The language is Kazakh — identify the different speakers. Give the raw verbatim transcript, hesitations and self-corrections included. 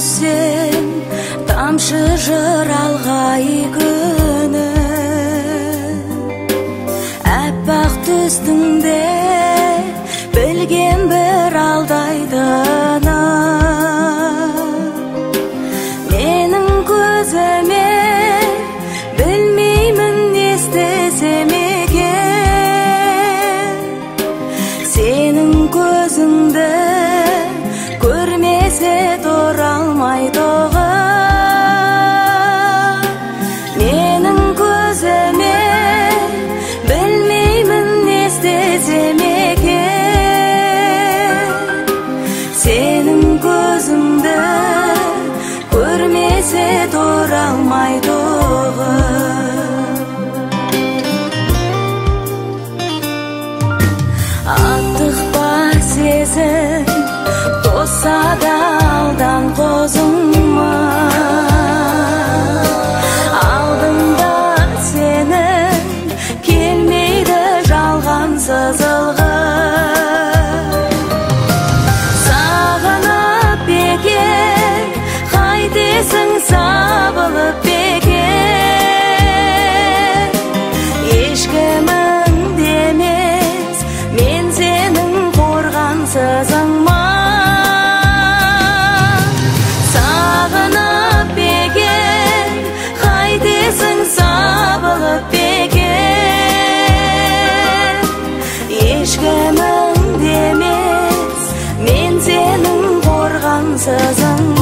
Speaker 1: түссем, тамшы жыралғай күні, әппақ түстіңде білген бір алдайтыны. Менің көзіме білмеймін не істесем екен, сенің көзіңді көрмесе тұра алмайтұғын. Менің көзіме білмеймін не істесем екен, сенің көзіңді көрмесе тұра алмайтұғын. Аттықпа сезім тосса да алдан қозыңма, алдыңда сенің келмейді жалғансыз ылғи. Сағынып бекер қайтесің сабылып бекер, ешкімің демес мен сенің қорғансызыңма. Сағынып бекер қайтесің сабылып бекер, ешкімің демес мен сенің қорғансызың.